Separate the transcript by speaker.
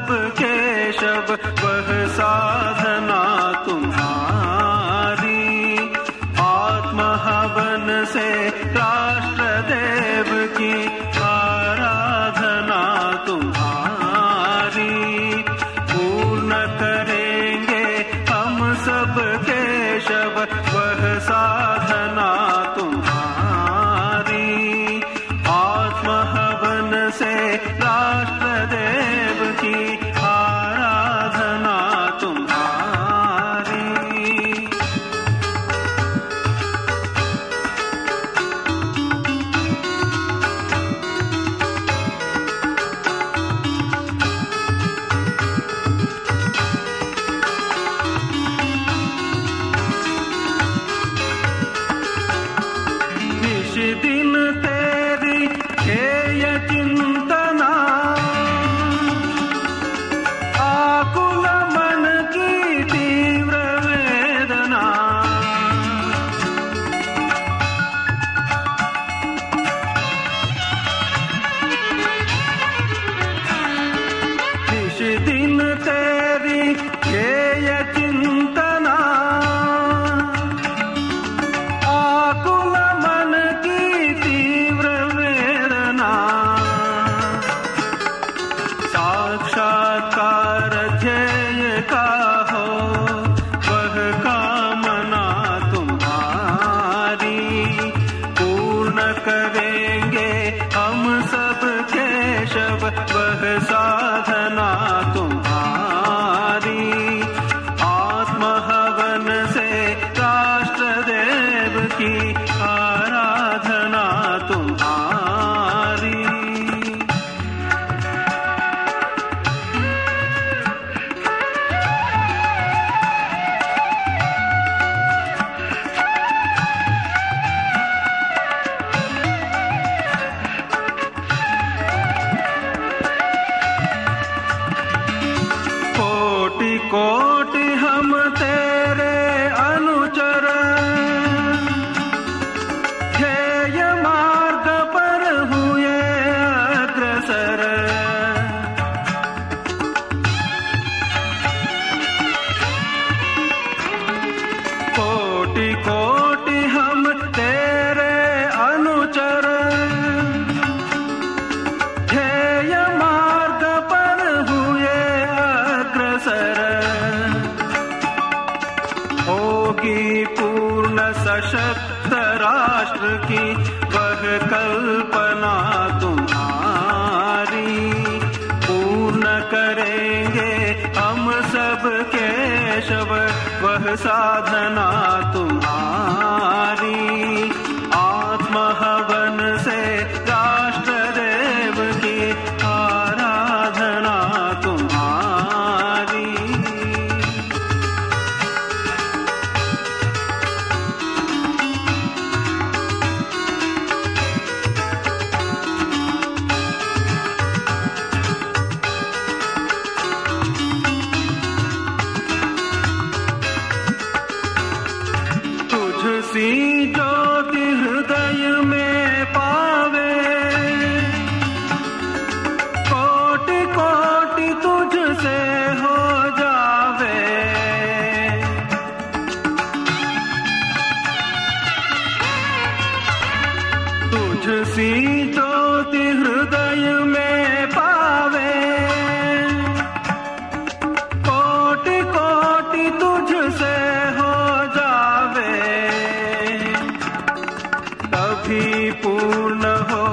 Speaker 1: सब केशव वह साधना तुम्हारी। आत्महवन से राष्ट्र देव की आराधना तुम्हारी। पूर्ण करेंगे हम सब केशव वह साधना तुम्हारी। आत्महवन से राष्ट्र देव की आराधना तुम्हारी। निश दिन तेरी ध्येय चिंतना, आकुल मन की तीव्र वेदना। निश दिन तेरी ध्येय चिंतना, आकुल मन की तीव्र वेदना। साक्षात्कार ध्येय का हो वह कामना तुम्हारी। पूर्ण करेंगे हम सब केशव वह साधना तुम्हारी। आत्महवन से राष्ट्र देव की आराधना तुम्हारी। कोटि कोटि हम तेरे अनुचर, ध्येय मार्ग पर हुए अग्रसर। कोटि कोटि हम तेरे अनुचर, ध्येय मार्ग पर हुए अग्रसर। होगी पूर्ण सशक्त राष्ट्र की वह कल्पना तुम्हारी। पूर्ण करेंगे हम सब केशव वह साधना तुम्हारी। आत्महवन से राष्ट्र देव की आराधना तुम्हारी। तुझसी ज्योति हृदय में पावे, कोटि कोटि तुझसे हो जावे। तुझसी ज्योति हृदय में पावे, कोटि कोटि तुझसे हो जावे। तभी पूर्ण हो